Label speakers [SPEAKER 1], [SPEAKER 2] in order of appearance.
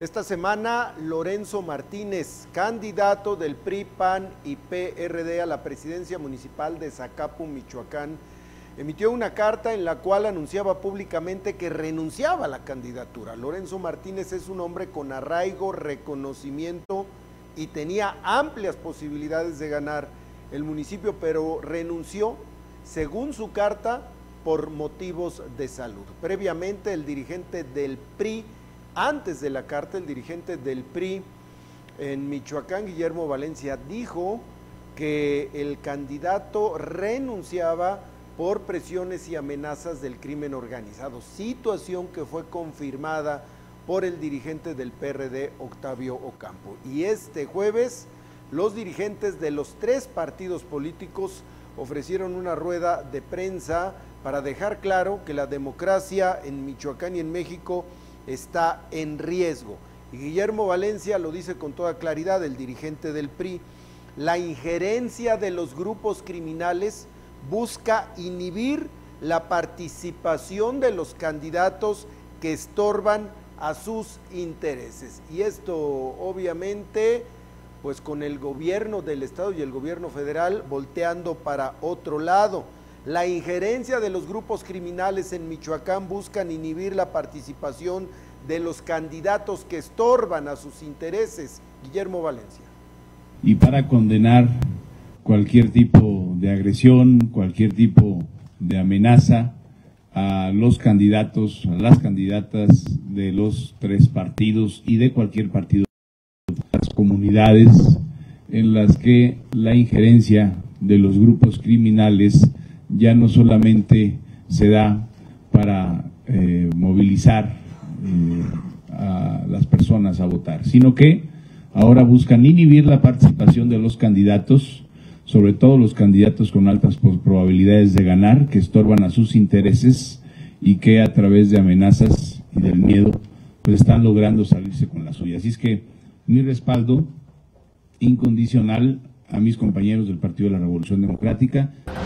[SPEAKER 1] Esta semana, Lorenzo Martínez, candidato del PRI, PAN y PRD a la presidencia municipal de Zacapu, Michoacán, emitió una carta en la cual anunciaba públicamente que renunciaba a la candidatura. Lorenzo Martínez es un hombre con arraigo, reconocimiento y tenía amplias posibilidades de ganar el municipio, pero renunció, según su carta, por motivos de salud. Previamente, el dirigente del PRI, antes de la carta, el dirigente del PRI en Michoacán, Guillermo Valencia, dijo que el candidato renunciaba por presiones y amenazas del crimen organizado, situación que fue confirmada por el dirigente del PRD, Octavio Ocampo. Y este jueves, los dirigentes de los tres partidos políticos ofrecieron una rueda de prensa para dejar claro que la democracia en Michoacán y en México está en riesgo. Y Guillermo Valencia lo dice con toda claridad, el dirigente del PRI: la injerencia de los grupos criminales busca inhibir la participación de los candidatos que estorban a sus intereses. Y esto obviamente pues con el gobierno del estado y el gobierno federal volteando para otro lado. La injerencia de los grupos criminales en Michoacán buscan inhibir la participación de los candidatos que estorban a sus intereses. Guillermo Valencia.
[SPEAKER 2] Y para condenar cualquier tipo de agresión, cualquier tipo de amenaza a los candidatos, a las candidatas de los tres partidos y de cualquier partido, las comunidades en las que la injerencia de los grupos criminales ya no solamente se da para movilizar a las personas a votar, sino que ahora buscan inhibir la participación de los candidatos, sobre todo los candidatos con altas probabilidades de ganar, que estorban a sus intereses y que a través de amenazas y del miedo pues están logrando salirse con la suya. Así es que mi respaldo incondicional a mis compañeros del Partido de la Revolución Democrática.